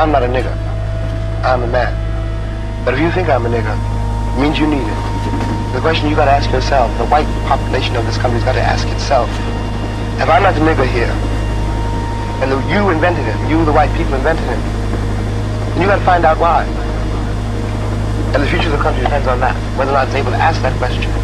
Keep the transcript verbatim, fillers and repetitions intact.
I'm not a nigger. I'm a man. But if you think I'm a nigger, it means you need it. The question you gotta ask yourself, the white population of this country's gotta ask itself, if I'm not the nigger here, and the, you invented him, you the white people invented him, then you gotta find out why. And the future of the country depends on that, whether or not it's able to ask that question.